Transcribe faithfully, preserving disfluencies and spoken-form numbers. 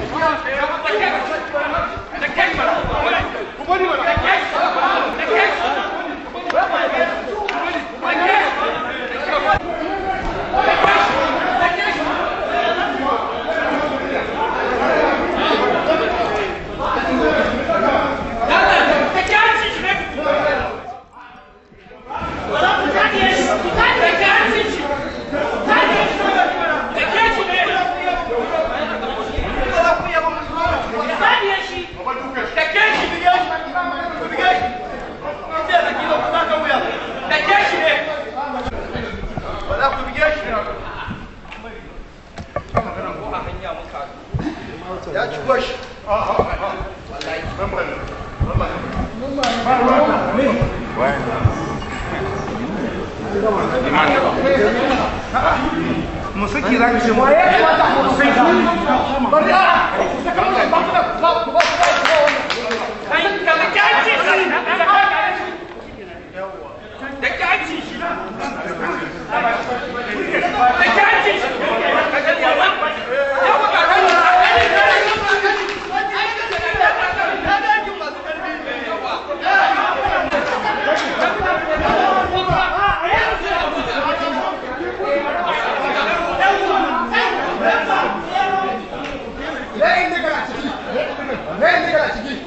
Ya ci goshi. Musiki za ka ce mu. Ya kamata mu sai ka. Bari a. Kai ka ga kaci shi. Da kaci shi. Da kaci shi. Ka ga yawa. Yawa ka ga. Vem, nega,